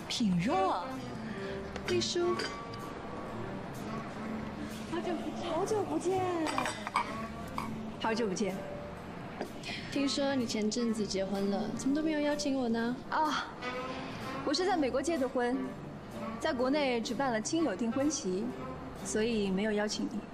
品若， 丽叔， 好久不见， 好久不见。听说你前阵子结婚了，怎么都没有邀请我呢？ 啊，我是在美国结的婚，在国内只办了亲友订婚席，所以没有邀请你。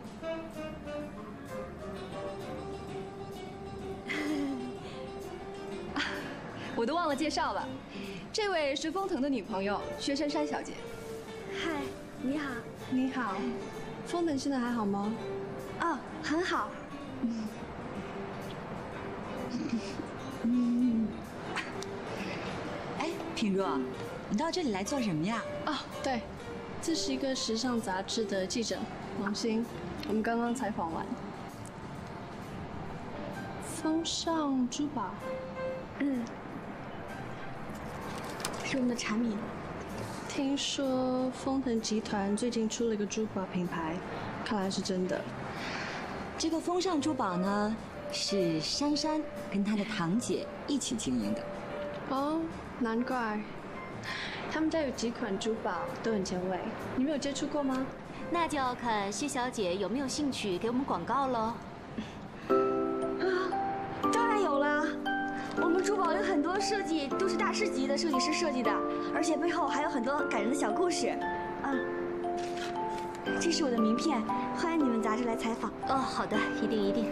我都忘了介绍了，这位是封腾的女朋友薛珊珊小姐。 嗨，你好。 你好，封腾现在还好吗？ 哦，很好。 哎，品若，你到这里来做什么呀？ 哦，对，这是一个时尚杂志的记者王鑫，我们刚刚采访完。风尚珠宝， 是我们的产品。 听说丰腾集团最近出了一个珠宝品牌，看来是真的。 这个风尚珠宝呢，是珊珊跟她的堂姐一起经营的。 哦，难怪。他们家有几款珠宝都很前卫，你们有接触过吗？ 那就要看薛小姐有没有兴趣给我们广告喽。 当然有啦，我们珠宝有很多设计都是大师级的设计师设计的，而且背后还有很多感人的小故事。这是我的名片，欢迎你们杂志来采访。 哦，好的，一定一定。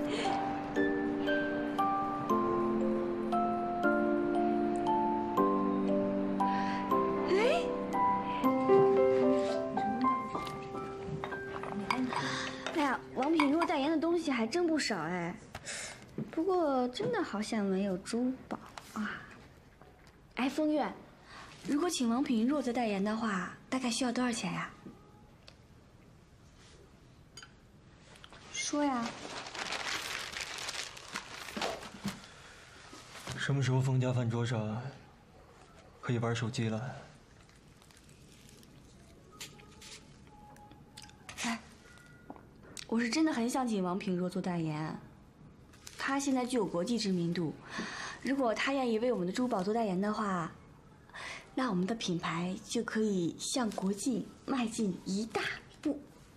哎呀，王品若代言的东西还真不少哎，不过真的好像没有珠宝啊。哎，风月，如果请王品若做代言的话，大概需要多少钱呀？说呀。 什么时候封家饭桌上可以玩手机了？ 哎，我是真的很想请王品若做代言，她现在具有国际知名度，如果她愿意为我们的珠宝做代言的话，那我们的品牌就可以向国际迈进一大步。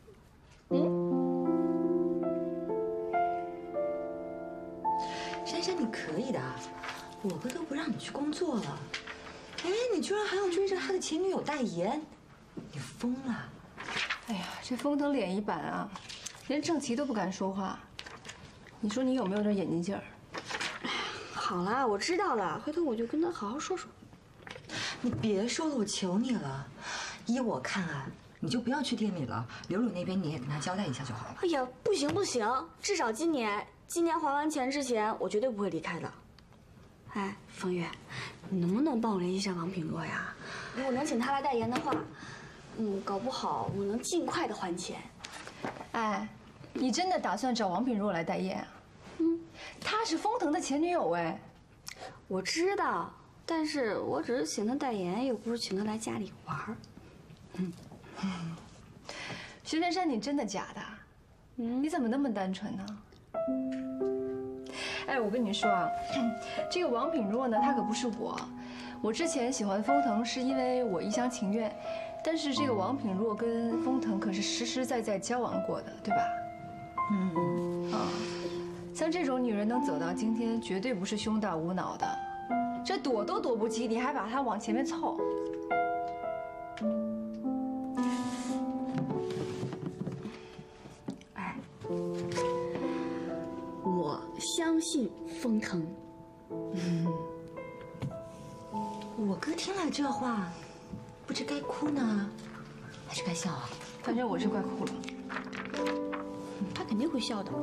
珊珊，你可以的，我哥都不让你去工作了，哎，你居然还要追着他的前女友代言，你疯了！ 哎呀，这封腾脸一板啊，连郑琦都不敢说话。你说你有没有点眼睛劲儿？ 好啦，我知道了，回头我就跟他好好说说。 你别说了，我求你了。依我看啊，你就不要去店里了，柳柳那边你也跟他交代一下就好了。 哎呀，不行不行，至少今年还完钱之前，我绝对不会离开的。哎，风月，你能不能帮我联系上王品若呀？如果能请他来代言的话，搞不好我能尽快的还钱。 哎，你真的打算找王品若来代言啊？她是封腾的前女友哎。 我知道，但是我只是请他代言，又不是请他来家里玩儿。 徐珊珊，你真的假的？你怎么那么单纯呢？哎，我跟你说啊，这个王品若呢，她可不是我。我之前喜欢封腾是因为我一厢情愿，但是这个王品若跟封腾可是实实在在交往过的，对吧？像这种女人能走到今天，绝对不是胸大无脑的。这躲都躲不及，你还把她往前面凑。 哎，我相信封腾。 我哥听了这话，不知该哭呢，还是该笑啊？ 反正我是快哭了。 他肯定会笑的。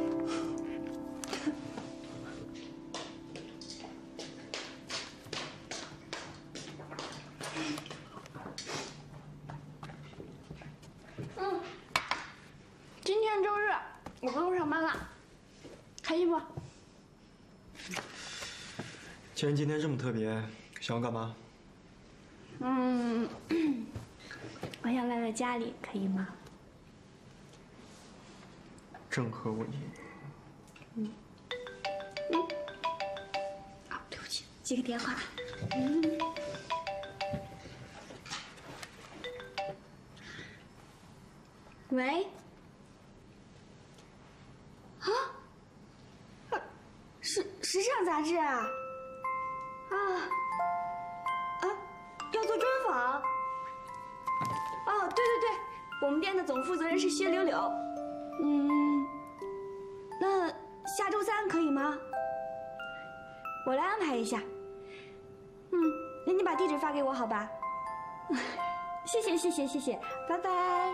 今天周日，我不用上班了，开心不？ 既然今天这么特别，想要干嘛？ 我想赖在家里，可以吗？ 正合我意。 啊，对不起，接个电话。 喂？啊？时尚杂志啊？要做专访？哦，对对对，我们店的总负责人是薛柳柳。那下周3可以吗？我来安排一下。那你把地址发给我好吧？谢谢谢谢谢谢，拜拜。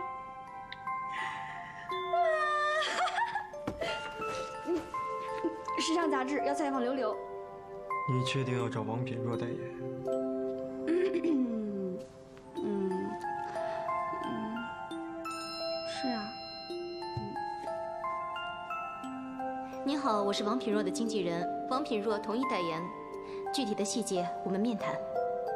时尚杂志要采访柳柳。 你确定要找王品若代言？ 是啊。 您好，我是王品若的经纪人，王品若同意代言，具体的细节我们面谈。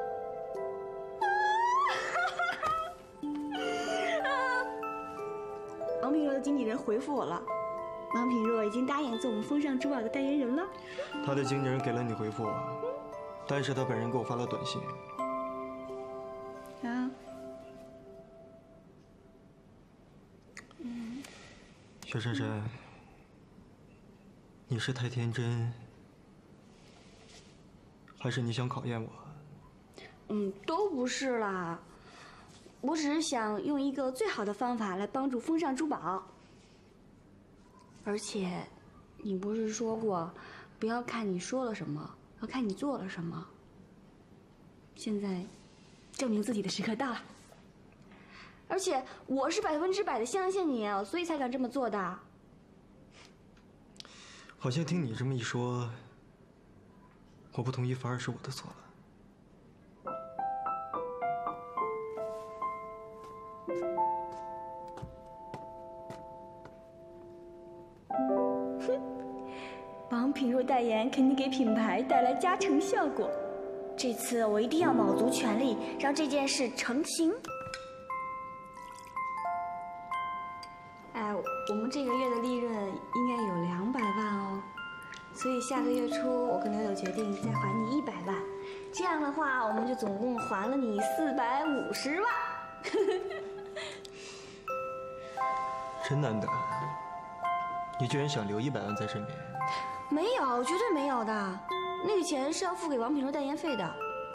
王品若的经纪人回复我了，王品若已经答应做我们风尚珠宝的代言人了。 他的经纪人给了你回复，但是他本人给我发了短信。薛珊珊，你是太天真，还是你想考验我？ 都不是啦，我只是想用一个最好的方法来帮助风尚珠宝。而且，你不是说过，不要看你说了什么，要看你做了什么。现在，证明自己的时刻到了。而且我是100%的相信你，所以才敢这么做的。 好像听你这么一说，我不同意反而是我的错了。 王品若代言肯定给品牌带来加成效果，这次我一定要卯足全力让这件事成型。我们这个月的利润应该有200万哦，所以下个月初我跟柳柳决定再还你100万，这样的话我们就总共还了你450万。 真难得，你居然想留100万在身边。 没有，绝对没有的，那个钱是要付给王品若代言费的。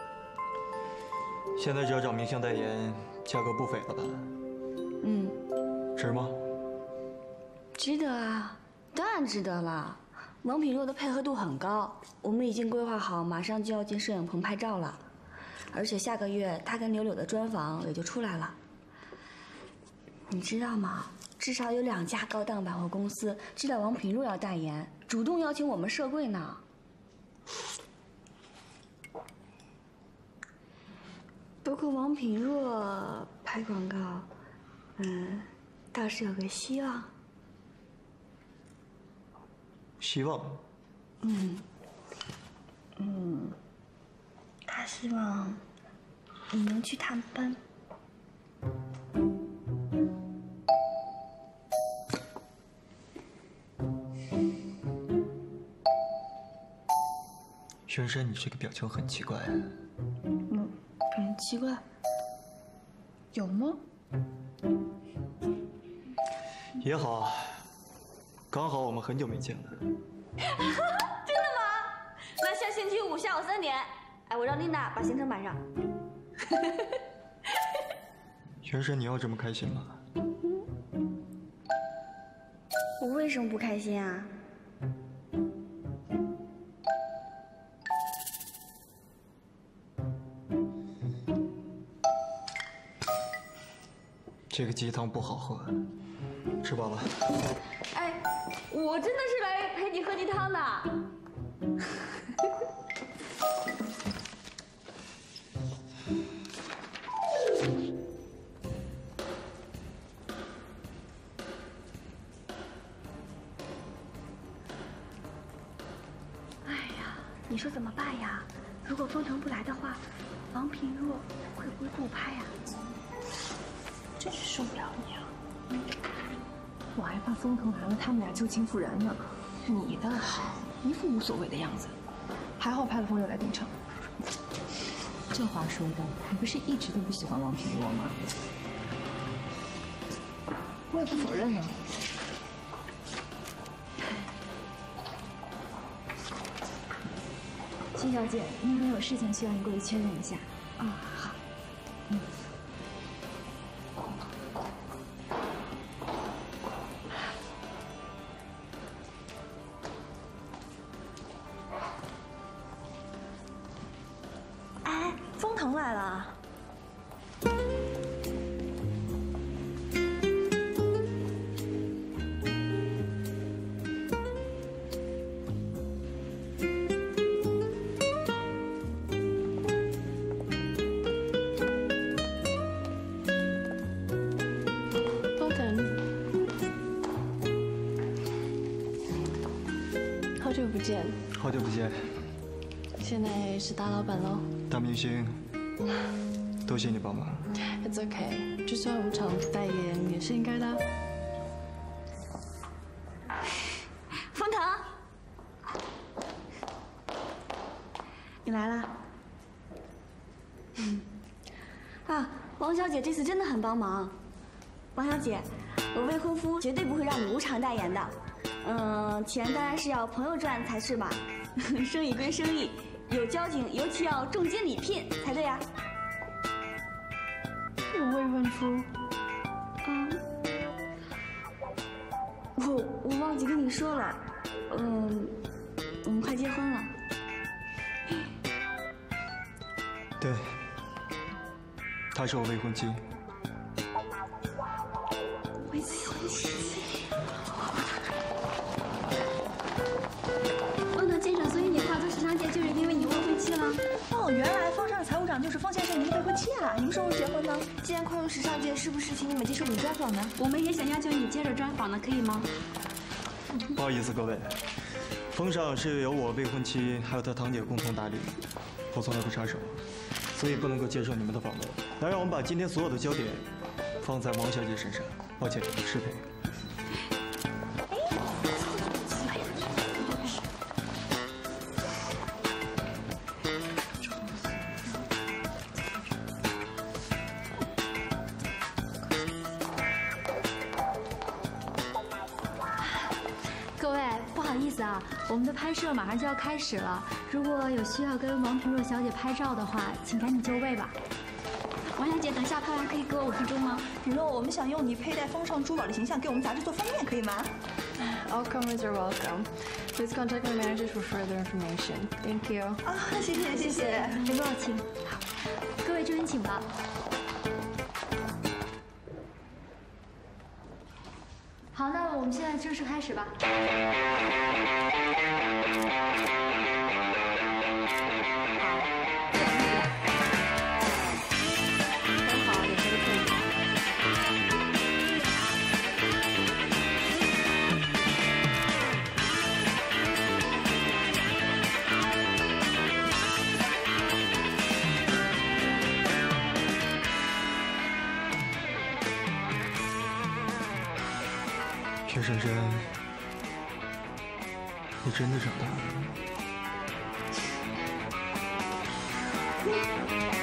现在只要找明星代言，价格不菲了吧？值吗？ 值得啊，当然值得了。王品若的配合度很高，我们已经规划好，马上就要进摄影棚拍照了。而且下个月他跟柳柳的专访也就出来了。你知道吗？至少有2家高档百货公司知道王品若要代言，主动邀请我们设柜呢。不过王品若拍广告，倒是有个希望。 希望。 他希望你能去探班。 轩珊，你这个表情很奇怪。 很奇怪，有吗？ 也好，刚好我们很久没见了。 真的吗？那下星期5下午3点，我让琳达把行程摆上。 轩珊，你要这么开心吗？ 我为什么不开心啊？ 这个鸡汤不好喝，吃饱了。 我真的是来陪你喝鸡汤的。你说怎么办呀？如果封腾不来的话，王品若会不会不拍啊？ 真是受不了你啊！我还怕封腾来了，他们俩旧情复燃呢。你倒好，一副无所谓的样子。还好派了朋友来顶场。 这话说的，你不是一直都不喜欢王品若吗？ 我也不否认呢。 徐小姐，那边有事情需要你过去确认一下。啊，好。 哎，封腾来了。 好久不见， 好久不见， 现在是大老板喽。 大明星，多谢你帮忙。 It's okay， 就算无偿代言也是应该的。 封腾，你来啦。啊，王小姐这次真的很帮忙。王小姐，我未婚夫绝对不会让你无偿代言的。 钱当然是要朋友赚才是嘛，生意归生意，有交情尤其要重金礼聘才对呀。 有未婚夫？ 我忘记跟你说了，我们快结婚了。 对，她是我未婚妻。 未婚妻。 所以你跨足时尚界就是因为你未婚妻了？ 哦，原来风尚财务长就是风先生您的未婚妻啊！你们什么时候结婚呢？ 既然跨入时尚界，是不是请你们接受我们专访呢？ 我们也想要求你接受专访呢，可以吗？ 不好意思，各位，风尚是由我未婚妻还有她堂姐共同打理，我从来不插手，所以不能够接受你们的访问。来，让我们把今天所有的焦点放在王小姐身上。抱歉，失陪。 各位，不好意思啊，我们的拍摄马上就要开始了。如果有需要跟王平若小姐拍照的话，请赶紧就位吧。王小姐，等下拍完可以给我5分钟吗？ 品若，我们想用你佩戴风尚珠宝的形象给我们杂志做封面，可以吗 All comers are welcome. Please contact my managers for further information. Thank you. 啊，谢谢谢谢。 刘若请。好，各位这边请吧。 好，那我们现在正式开始吧。 薛珊珊，你真的长大了。